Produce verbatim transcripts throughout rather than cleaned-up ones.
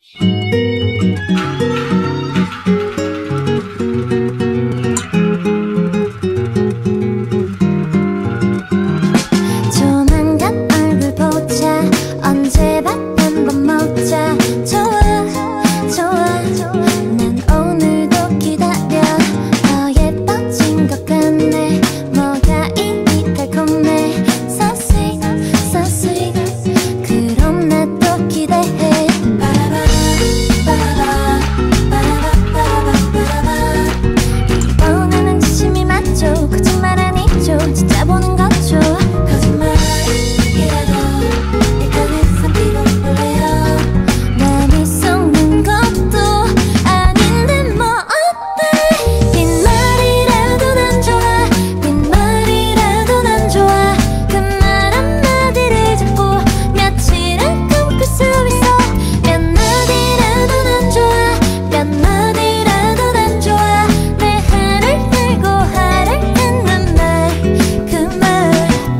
조만간 얼굴 보자. 언제 밥 한 번 먹자. 좋아 좋아 난 오늘도 기다려. 더 예뻐진 것 같네. 뭐가 이리 달콤해. So sweet so sweet. 그럼 나 또 기대해. 이번에는 진심이 맞죠. 거짓말 아니죠. 진짜 보는 거죠. 거짓말이라도 일단은 삼키고 볼래요. 남이 속는 것도 아닌데 뭐 어때. 빈말이라도 난 좋아. 빈말이라도 난 좋아. 그 말 한마디를 잡고 며칠은 꿈꿀 수 있어. 몇 마디라도 난 좋아. 몇 마디라도 난 좋아. 내 하를 들고 하를 닿는 말. 그 말.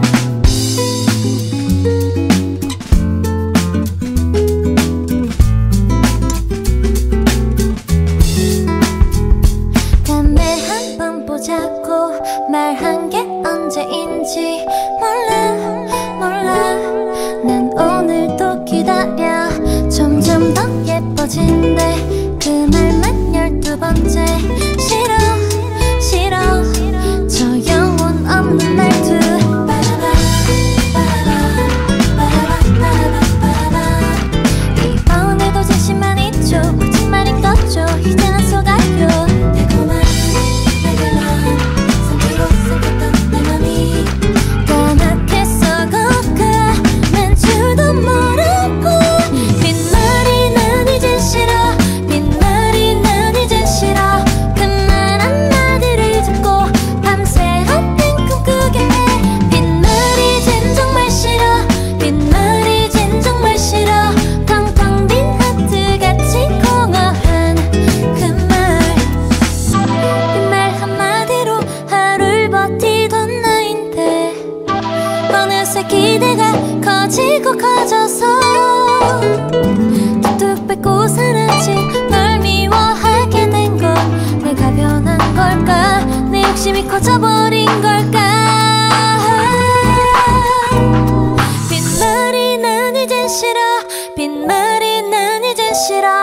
담배 한 번 보자고 말한 게 언제인지 몰라 몰라. 난 오늘도 기다려. 점점 더 예뻐진대. 그 말만 열두 번째. 싫어 싫어 저 영혼 없는 말투. 이번에도 진심만 있죠. 거짓말인 거죠. 이제 난 속아요. 달콤한 날들만 삼키고 삼켰던 내 맘이 까맣게 썩어가 난 줄도 모르고. 빈말이 난 이젠 싫어. 빈말이 난 이젠 싫어. 그 말 한마디를 듣고 밤새 헛된 꿈꾸게 해. 빈말이 젠 정말 싫어. 빈말이 젠 정말 싫어. 텅텅 빈 하트같이 공허한 그 말. 빈말 한마디로 하루를 버티던 나인데 어느새 기대가 커지고 커져서 툭툭 뺏고 사라진 널 미워하게 된 건 내가 변한 걸까. 내 욕심이 커져버린 걸까. 빈말이 난 이젠 싫어. 빈말이 난 이젠 싫어.